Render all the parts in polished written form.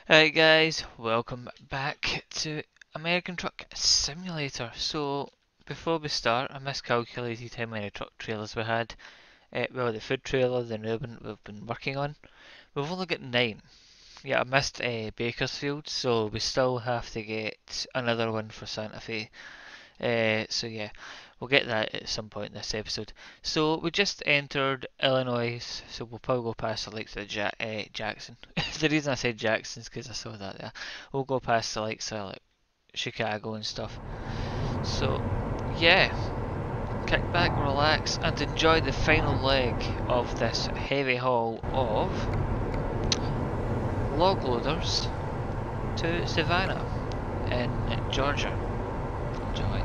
Alright guys, welcome back to American Truck Simulator. So, before we start, I miscalculated how many truck trailers we had. Well, the food trailer, the new one we've been working on. We've only got 9. Yeah, I missed Bakersfield, so we still have to get another one for Santa Fe. So yeah, we'll get that at some point in this episode. So we just entered Illinois, so we'll probably go past the likes of Jackson. The reason I said Jackson is because I saw that there. We'll go past the likes of like Chicago and stuff. So yeah, kick back, relax, and enjoy the final leg of this heavy haul of log loaders to Savannah in Georgia. Enjoy.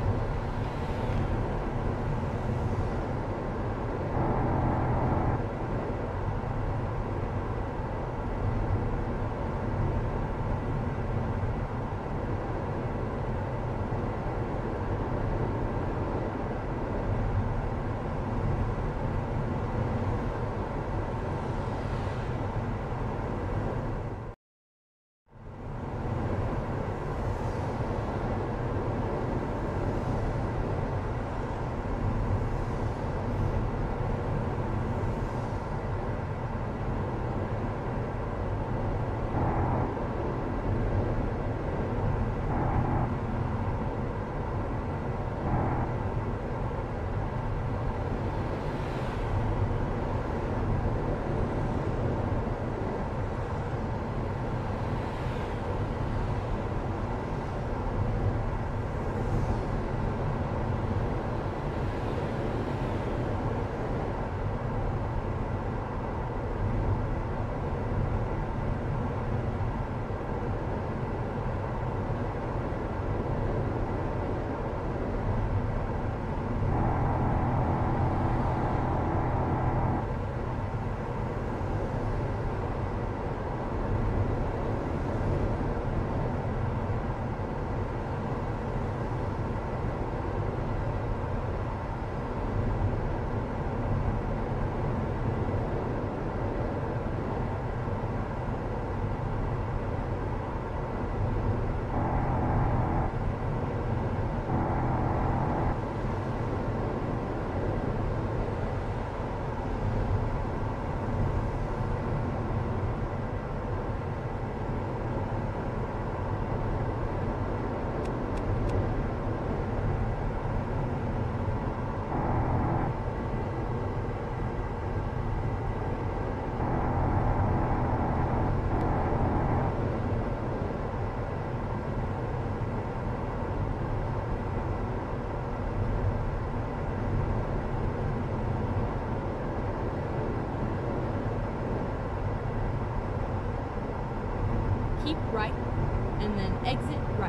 Keep right, and then exit right.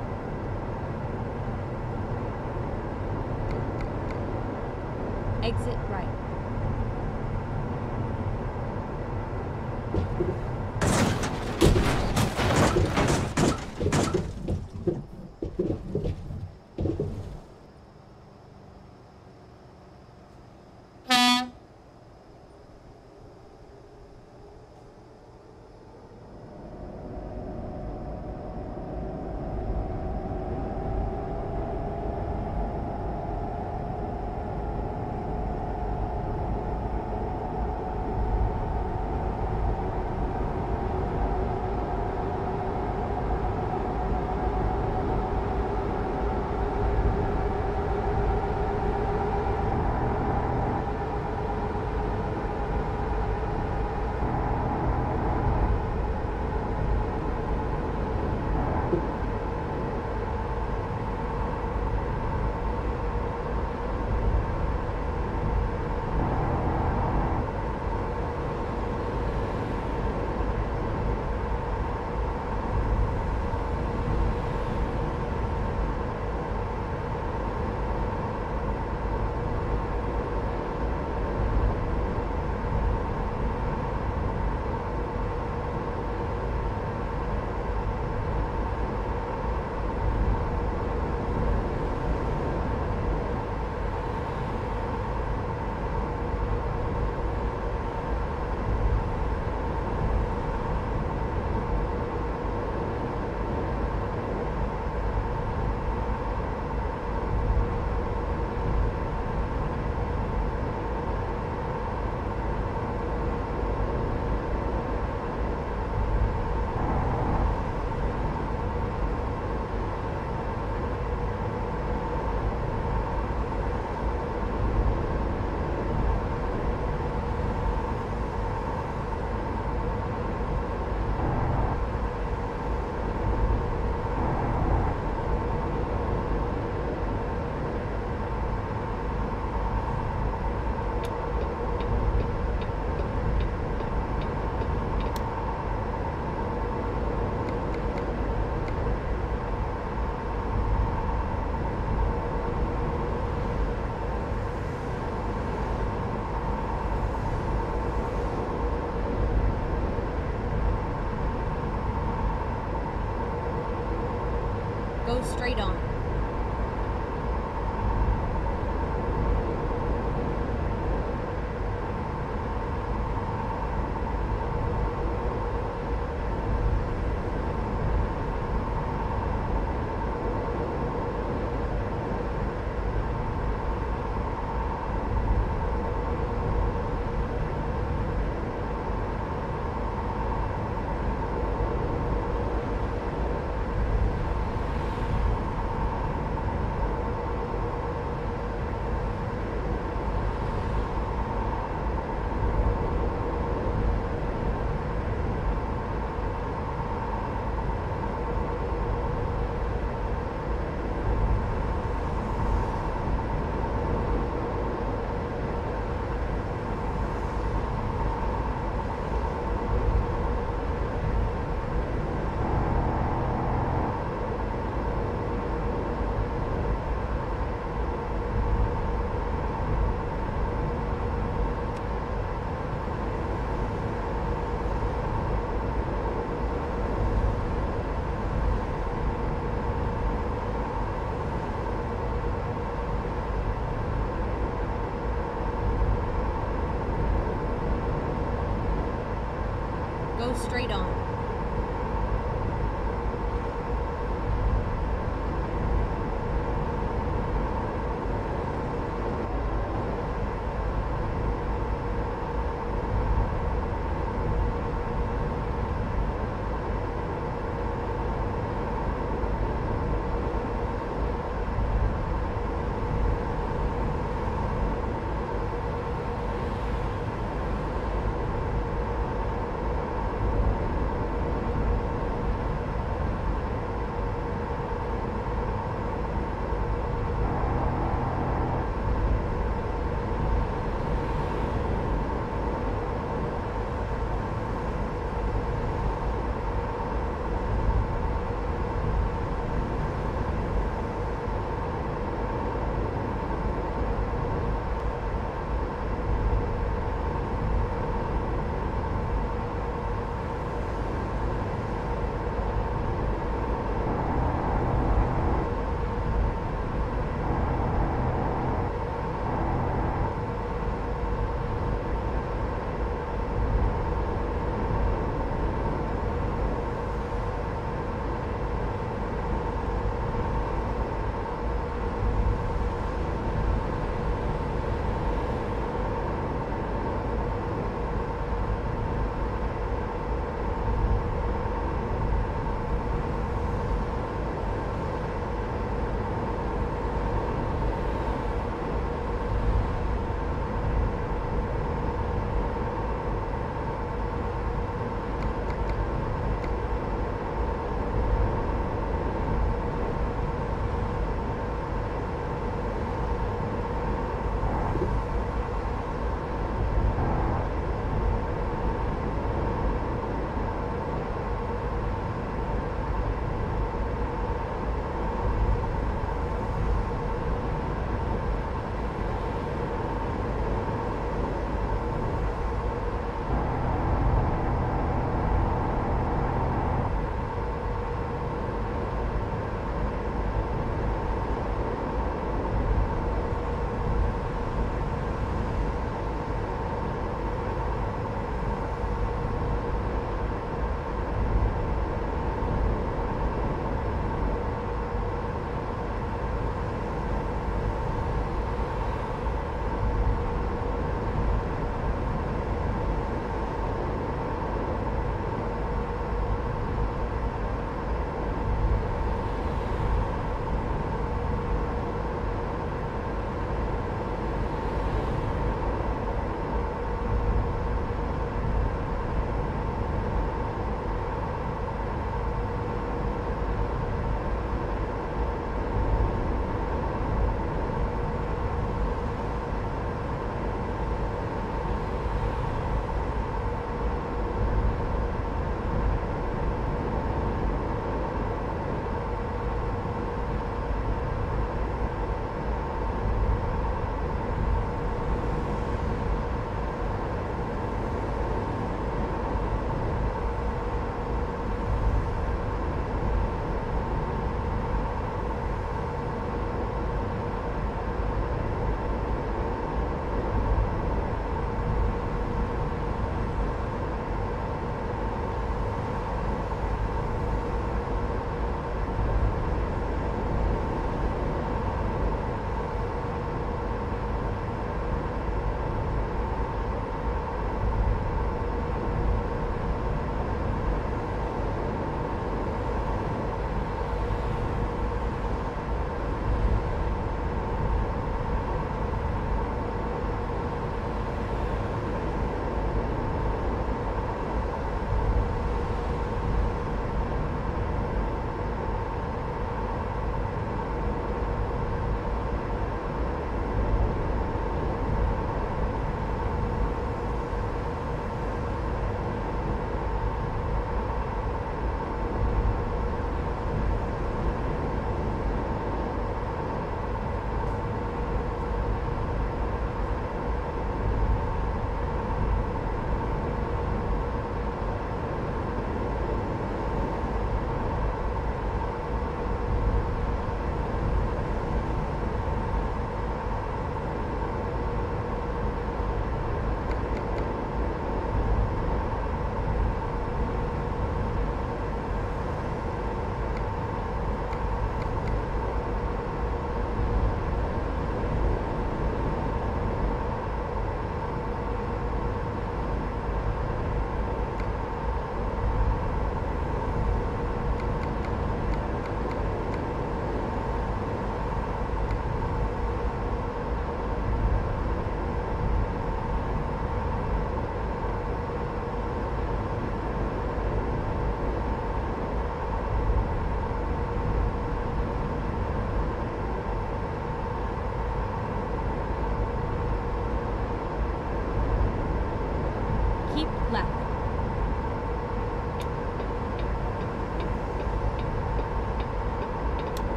Exit right. Go straight on. Go straight on.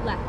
left.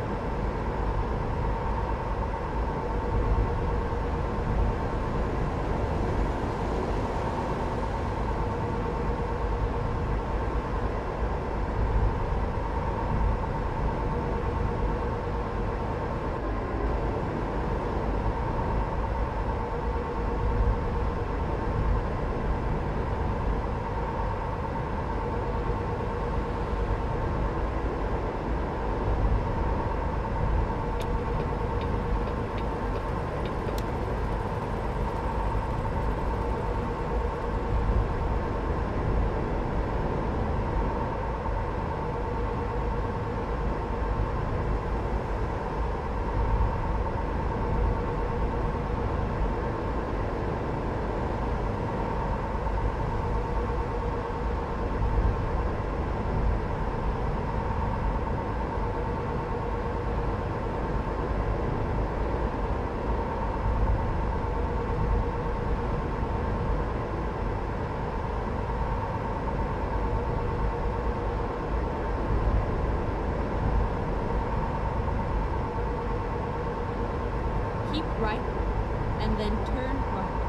Keep right, and then turn right.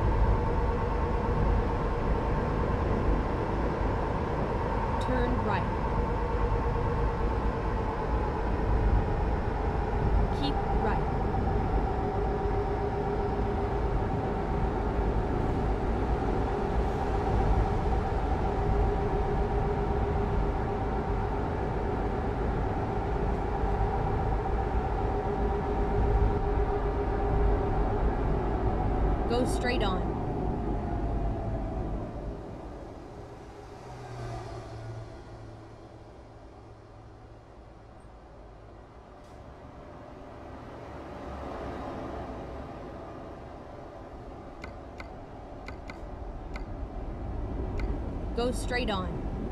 Turn right. Keep right. Go straight on. Go straight on.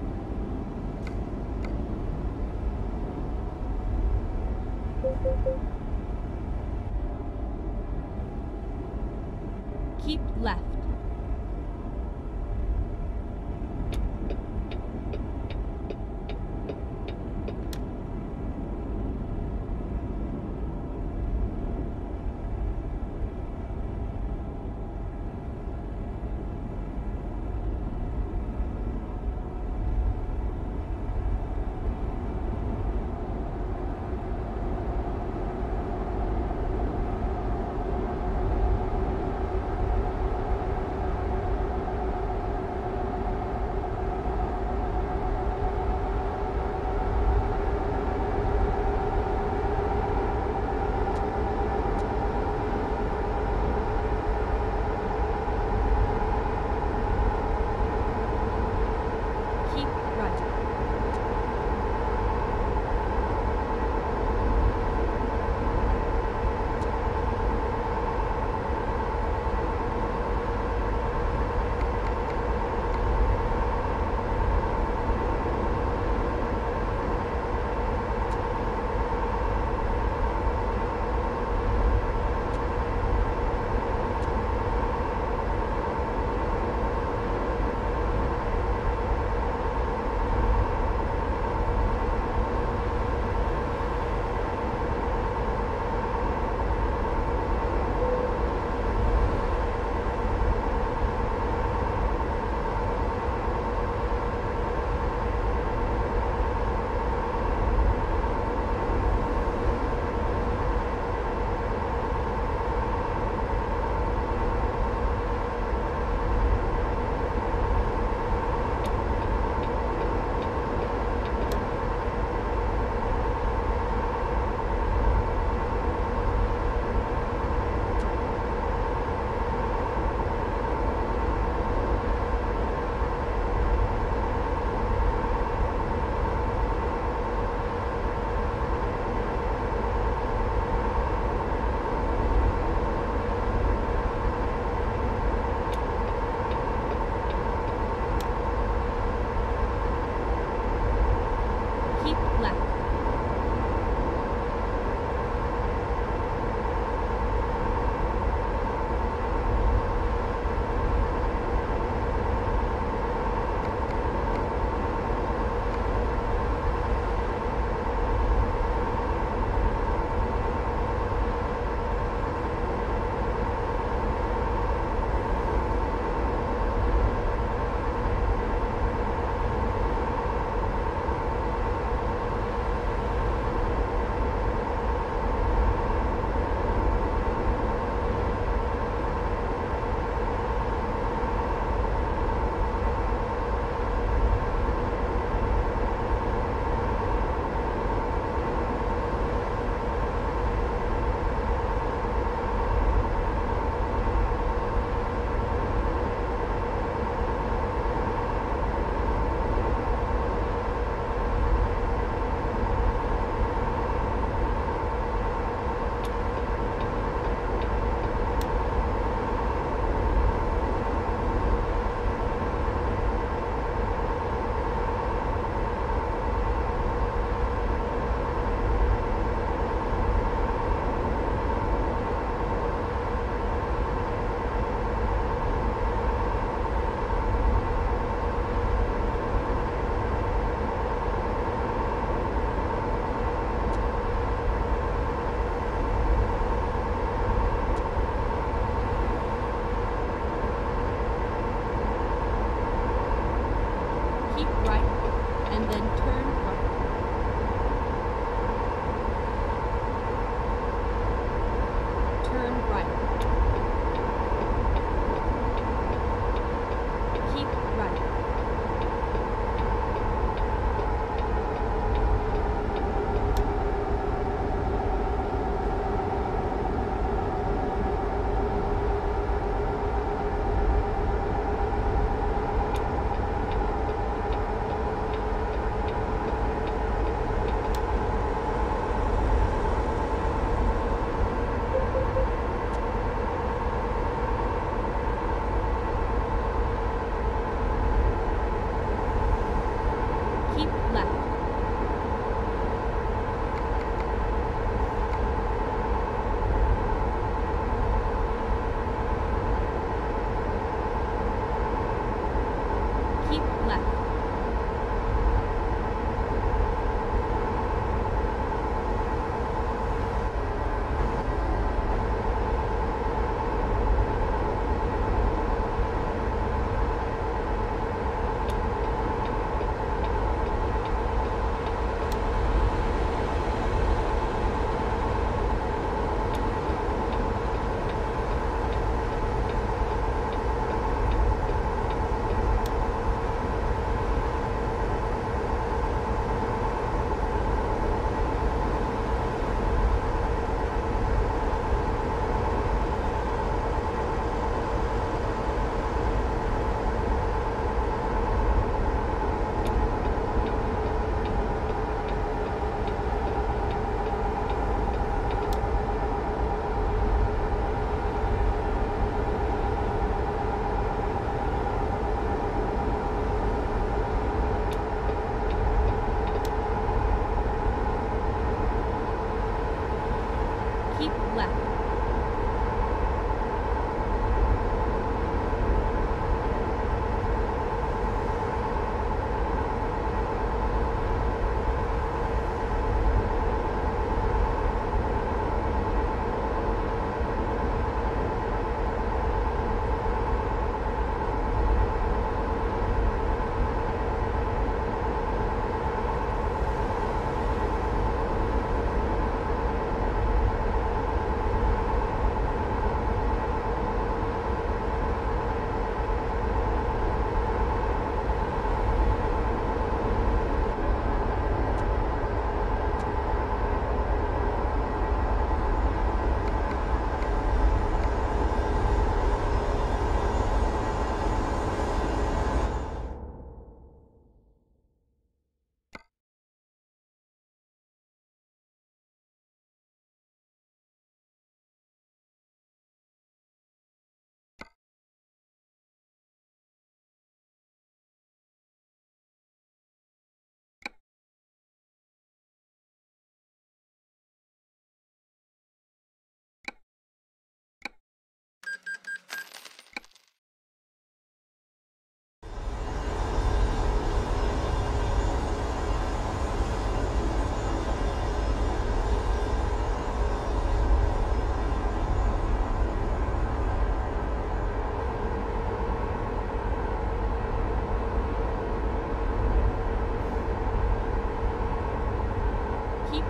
Keep left.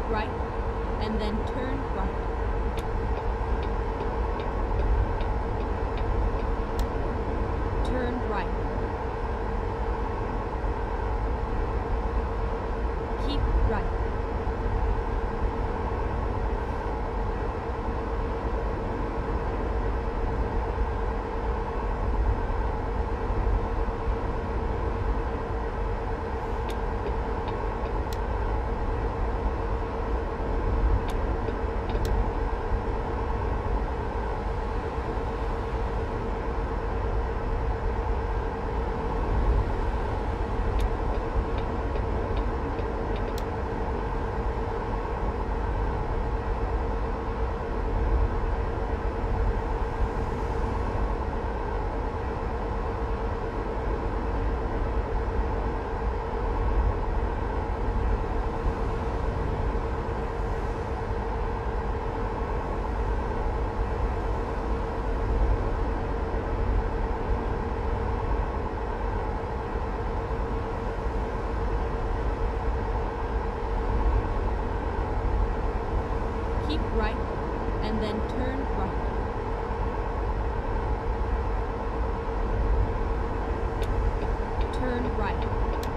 right, and then turn right. Turn right. Keep right. Keep right, and then turn right. Turn right.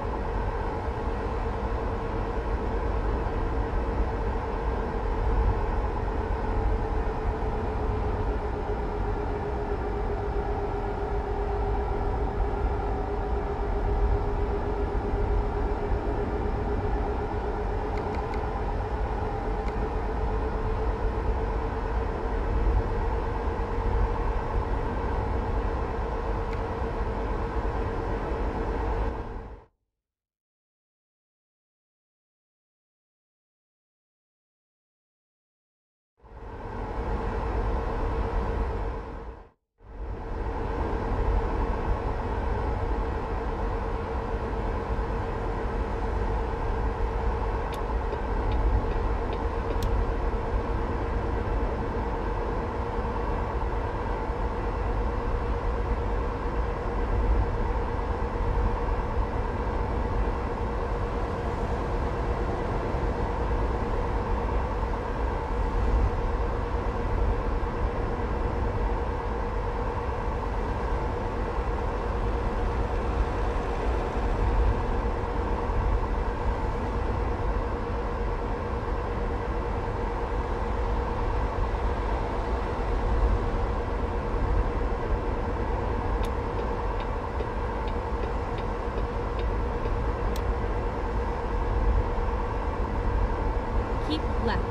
Keep left.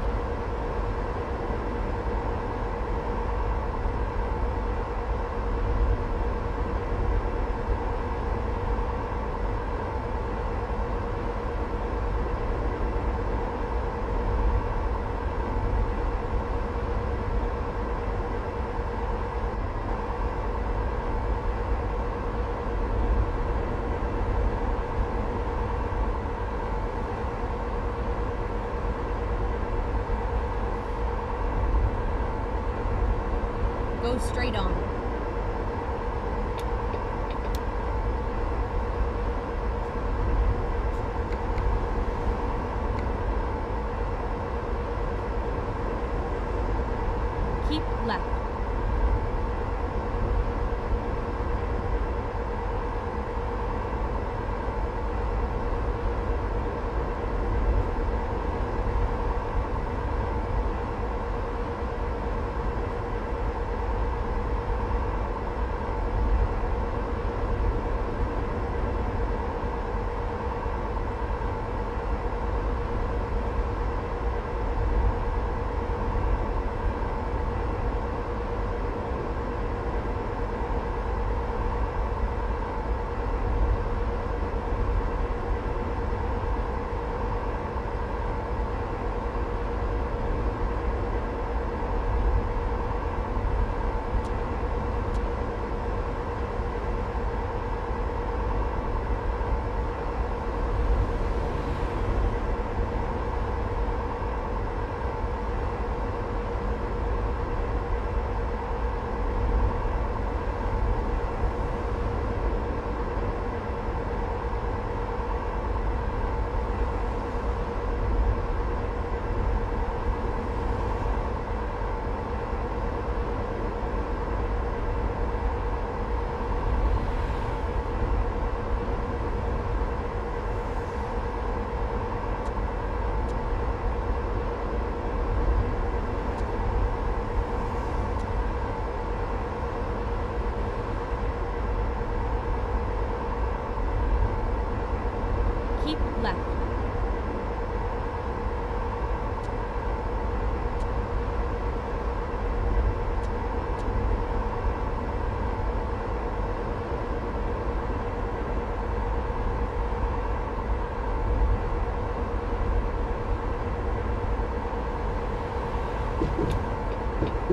Go straight on. Keep left.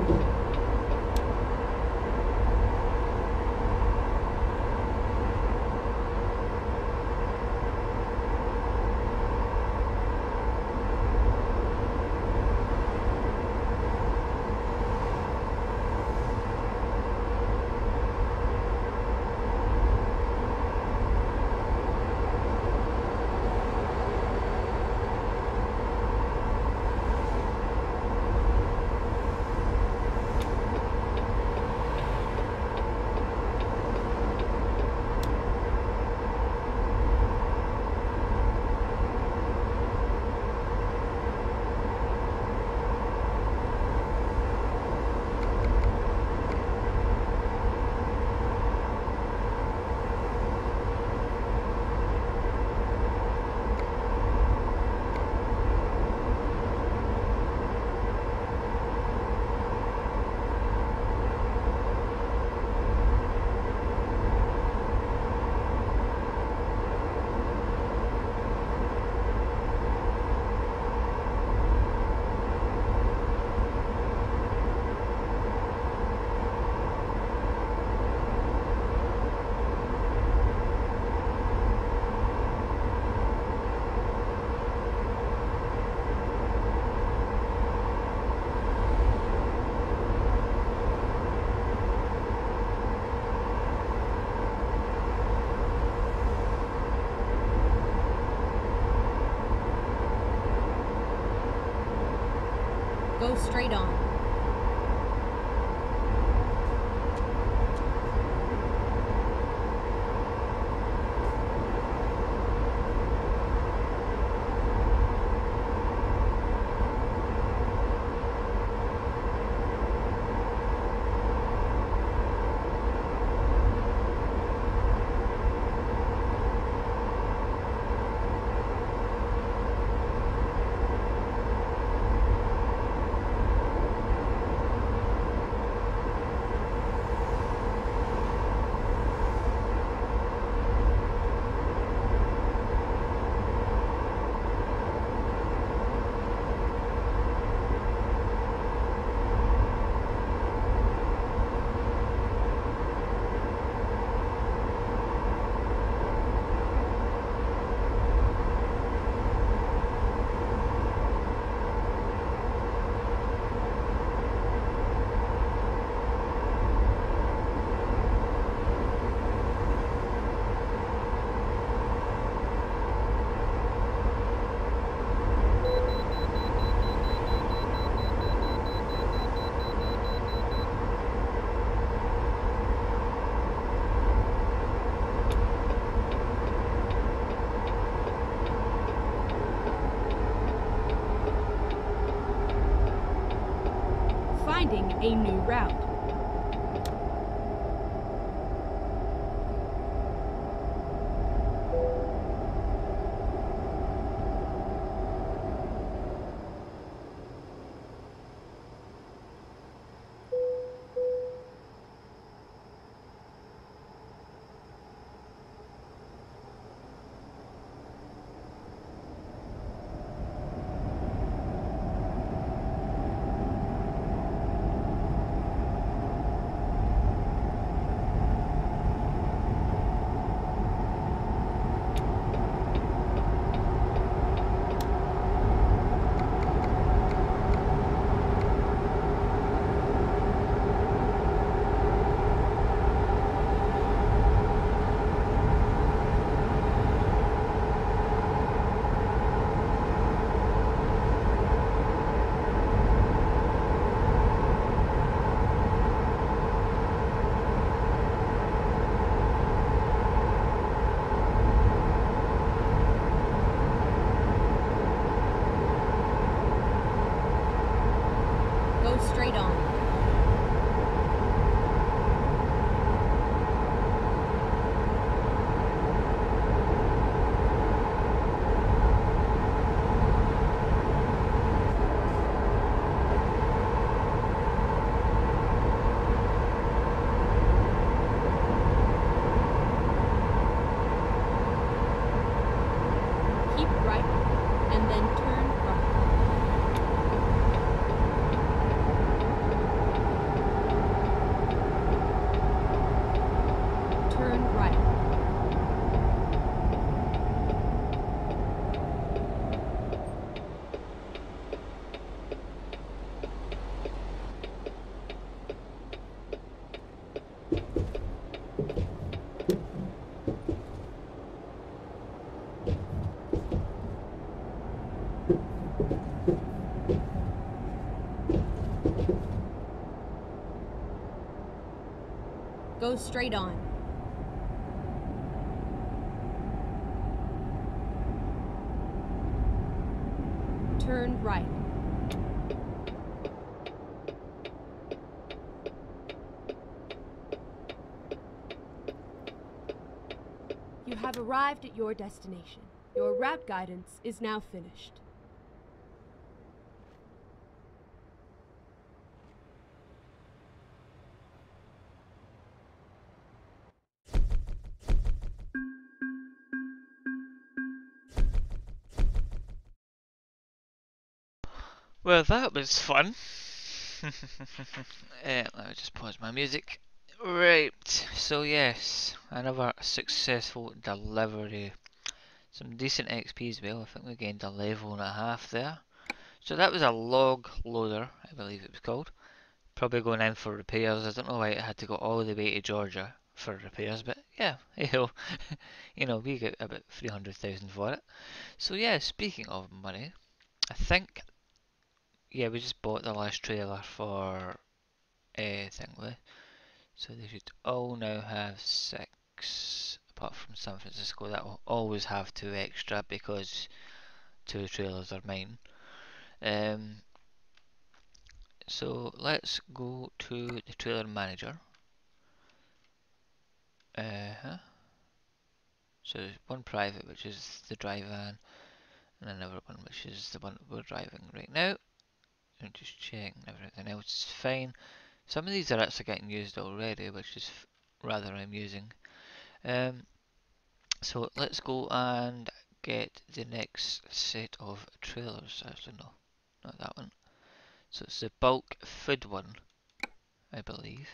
Go straight on. Finding a new route. Go straight on. Turn right. You have arrived at your destination. Your route guidance is now finished. Well, that was fun. Let me just pause my music. Right, so yes, another successful delivery. Some decent XP as well. I think we gained a level and a half there. So that was a log loader, I believe it was called. Probably going in for repairs. I don't know why it had to go all the way to Georgia for repairs, but yeah, hey ho. You know, we get about 300,000 for it. So yeah, speaking of money, I think, yeah, we just bought the last trailer for Thingley. So they should all now have 6, apart from San Francisco. That will always have 2 extra because 2 trailers are mine. So let's go to the trailer manager. So there's one private, which is the dry van, and another one, which is the one that we're driving right now. And just checking everything else is fine. Some of these are actually getting used already, which is rather amusing. So let's go and get the next set of trailers. Actually, no, not that one. So it's the bulk food one, I believe.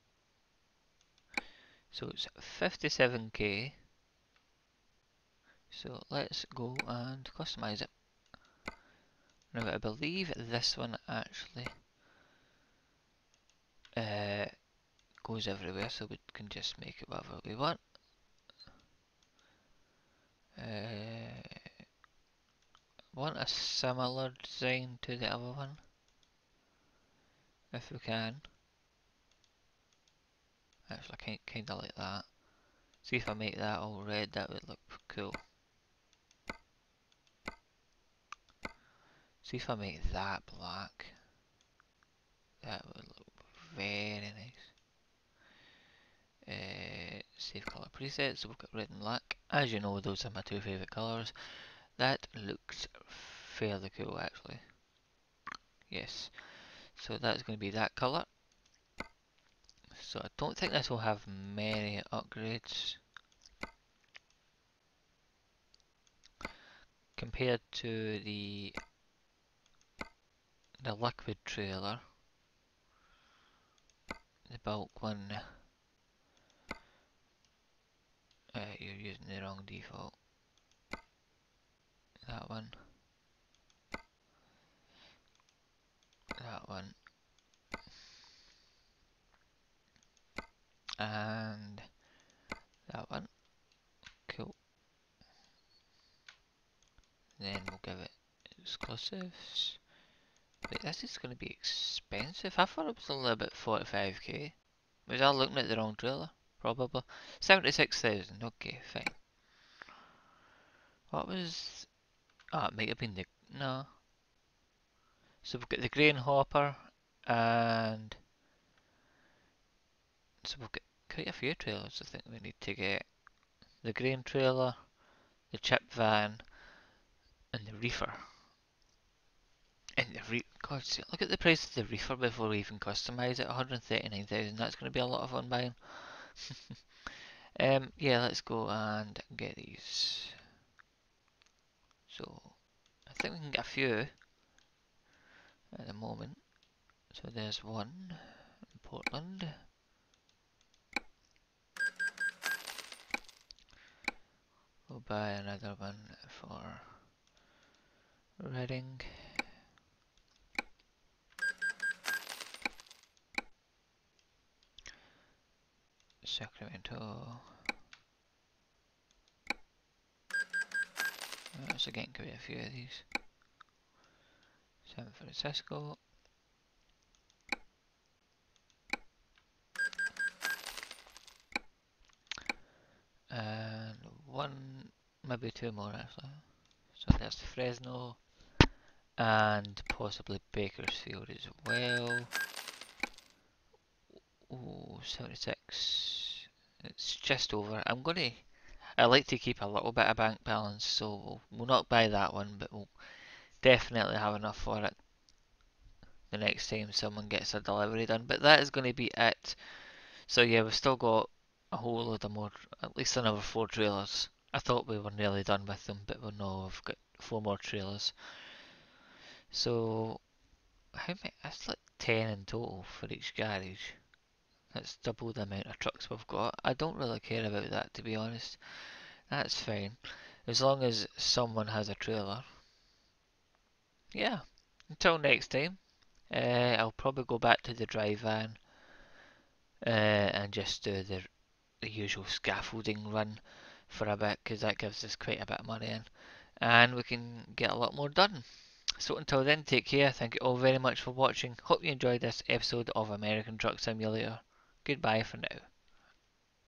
So it's 57k. So let's go and customize it. Now I believe this one actually goes everywhere, so we can just make it whatever we want. Want a similar design to the other one, if we can. Actually, I kinda like that. See if I make that all red, that would look cool. See if I make that black, that would look very nice. Save colour presets, so we've got red and black. As you know, those are my 2 favourite colours. That looks fairly cool actually. Yes, so that's going to be that colour. So I don't think this will have many upgrades compared to the liquid trailer. The bulk one, you're using the wrong default. That one, that one, and that one. Cool. Then we'll give it exclusives. Wait, this is going to be expensive. I thought it was only about 45k. Was I looking at the wrong trailer? Probably. 76,000. Okay, fine. What was... Ah, it might have been the... No. So we've got the grain hopper, and... So we've got quite a few trailers I think we need to get. The grain trailer, the chip van, and the reefer. And the God, see, look at the price of the reefer before we even customise it. 139,000. That's going to be a lot of fun buying. Yeah, let's go and get these. So I think we can get a few at the moment. So there's one in Portland. We'll buy another one for Reading. Sacramento. So getting quite a few of these. San Francisco. And one, maybe two more actually. So there's Fresno and possibly Bakersfield as well. Oh, 76. It's just over. I like to keep a little bit of bank balance, so we'll not buy that one, but we'll definitely have enough for it the next time someone gets a delivery done. But that is going to be it. So yeah, we've still got a whole load of more, at least another 4 trailers. I thought we were nearly done with them, but we're not. We've got 4 more trailers. So how many? That's like 10 in total for each garage. That's double the amount of trucks we've got. I don't really care about that, to be honest. That's fine. As long as someone has a trailer. Yeah. Until next time, I'll probably go back to the dry van and just do the usual scaffolding run for a bit, because that gives us quite a bit of money in. And we can get a lot more done. So until then, take care. Thank you all very much for watching. Hope you enjoyed this episode of American Truck Simulator. Goodbye for now.